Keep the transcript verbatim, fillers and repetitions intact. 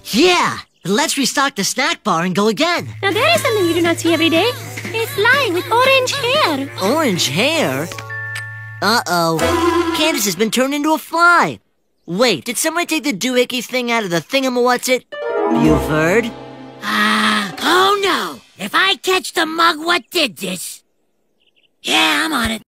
Yeah, let's restock the snack bar and go again. Now that is something you do not see every day. A fly with orange hair. Orange hair? Uh-oh. Candace has been turned into a fly. Wait, did someone take the doohickey thing out of the thingamawhat's-it? Buford? Ah, uh, oh no! If I catch the mug what did this... Yeah, I'm on it.